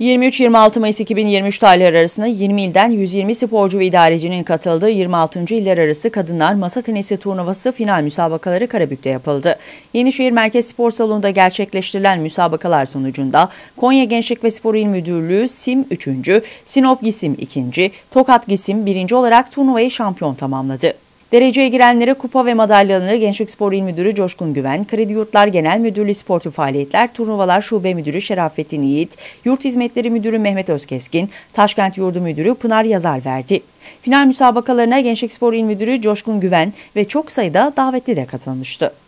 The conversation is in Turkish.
23-26 Mayıs 2023 tarihleri arasında 20 ilden 120 sporcu ve idarecinin katıldığı 26. İller Arası Kadınlar Masa Tenisi Turnuvası final müsabakaları Karabük'te yapıldı. Yenişehir Merkez Spor Salonu'nda gerçekleştirilen müsabakalar sonucunda Konya Gençlik ve Spor İl Müdürlüğü SİM 3. Sinop GİSİM 2. Tokat GİSİM 1. olarak turnuvayı şampiyon tamamladı. Dereceye girenlere kupa ve madalyalarını Gençlik Spor İl Müdürü Coşkun Güven, Kredi Yurtlar Genel Müdürlüğü Sportif Faaliyetler, Turnuvalar Şube Müdürü Şerafettin Yiğit, Yurt Hizmetleri Müdürü Mehmet Özkeskin, Taşkent Yurdu Müdürü Pınar Yazar verdi. Final müsabakalarına Gençlik Spor İl Müdürü Coşkun Güven ve çok sayıda davetli de katılmıştı.